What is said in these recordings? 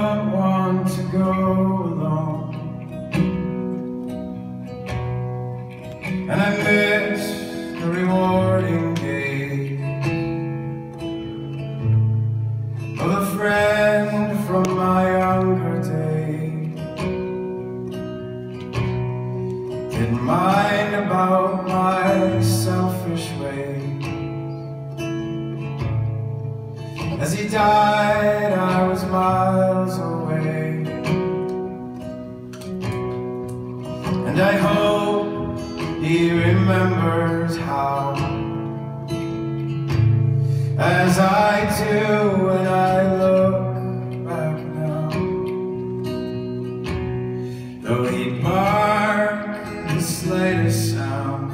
don't want to go alone, and I miss the rewarding gaze of a friend from my younger days. Didn't mind about my selfish ways. As he died, I was miles away, and I hope he remembers how, as I do when I look back now. Though he'd bark the slightest sound,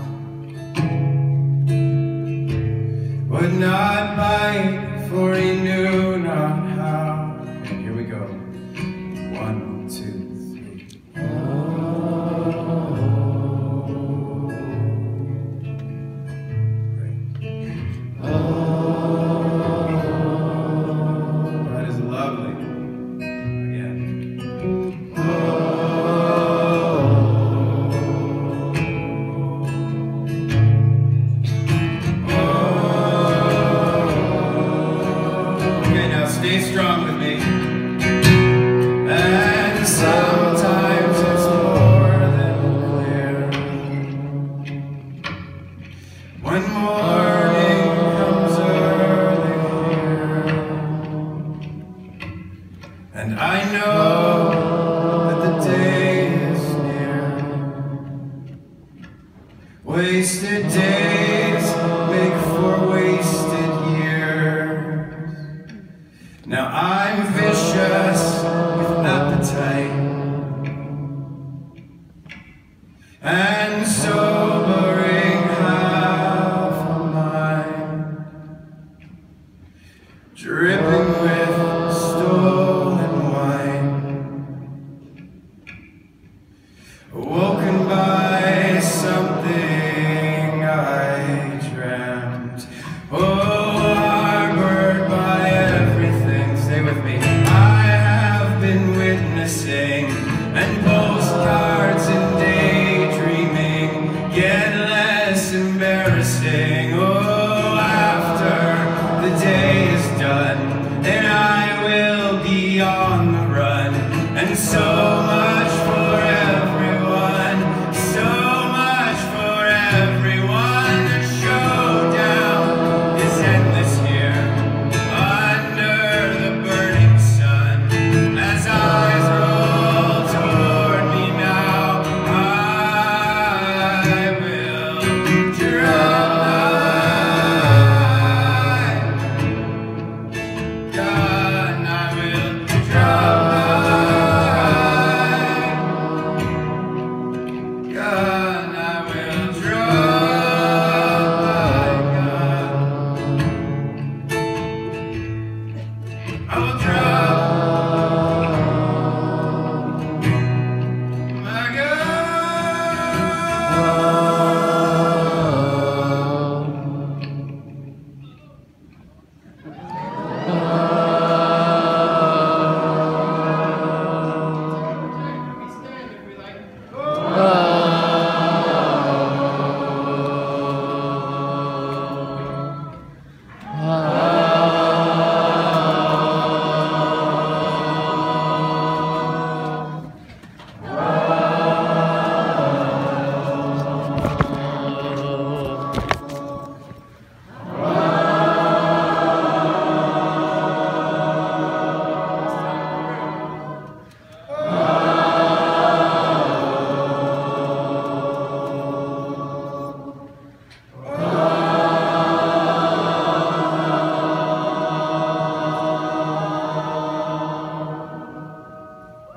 would not bite, for he knew not how. And here we go. 1, 2, 3. That is lovely. Again. Stay strong with me. And sometimes it's more than clear when morning comes early here, and I know that the day is near. Wasted days make for wasted years. Now I'm vicious with appetite,